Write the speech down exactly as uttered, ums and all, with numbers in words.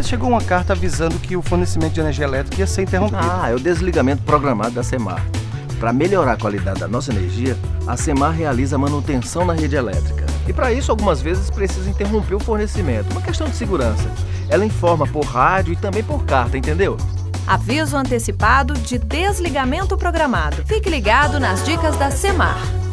Mas chegou uma carta avisando que o fornecimento de energia elétrica ia ser interrompido. Ah, é o desligamento programado da Semar. Para melhorar a qualidade da nossa energia, a Semar realiza manutenção na rede elétrica. E para isso, algumas vezes, precisa interromper o fornecimento. Uma questão de segurança. Ela informa por rádio e também por carta, entendeu? Aviso antecipado de desligamento programado. Fique ligado nas dicas da Semar.